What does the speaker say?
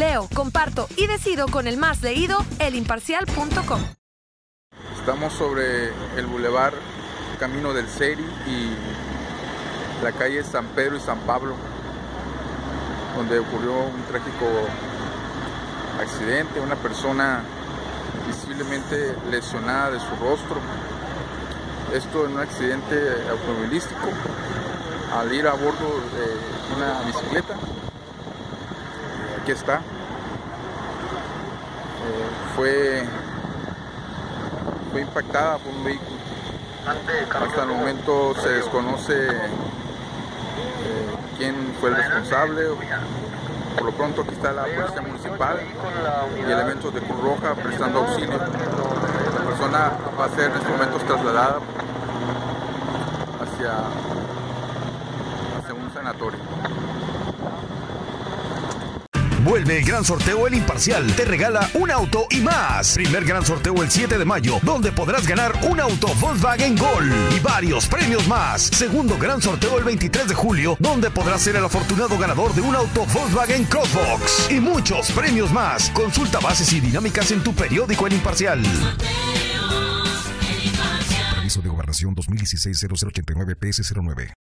Leo, comparto y decido con el más leído, elimparcial.com. Estamos sobre el bulevar Camino del Seri y la calle San Pedro y San Pablo, donde ocurrió un trágico accidente, una persona visiblemente lesionada de su rostro. Esto en un accidente automovilístico al ir a bordo de una bicicleta. Aquí está. Fue impactada por un vehículo. Hasta el momento se desconoce quién fue el responsable. Por lo pronto aquí está la policía municipal y elementos de Cruz Roja prestando auxilio. La persona va a ser en estos momentos trasladada hacia un sanatorio. Vuelve el gran sorteo El Imparcial. Te regala un auto y más. Primer gran sorteo el 7 de mayo, donde podrás ganar un auto Volkswagen Gol y varios premios más. Segundo gran sorteo el 23 de julio, donde podrás ser el afortunado ganador de un auto Volkswagen Crossbox y muchos premios más. Consulta bases y dinámicas en tu periódico El Imparcial. Permiso de Gobernación 2016-0089 PS09.